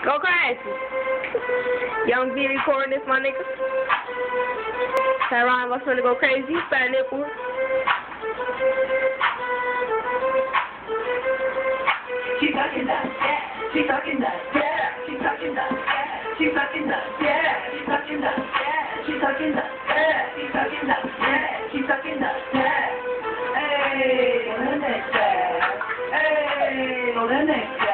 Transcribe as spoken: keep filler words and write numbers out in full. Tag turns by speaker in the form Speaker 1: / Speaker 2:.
Speaker 1: Go crazy. Young B recording this, my nigga. Tyron was finna go crazy. Fat nipple.
Speaker 2: She talking that, yeah. She talking that, yeah. She talking that, yeah. She talking that, yeah. She talking that, yeah. She talking that, yeah. She talking that, yeah. She talking that, yeah. Hey, on the next, hey, on the next.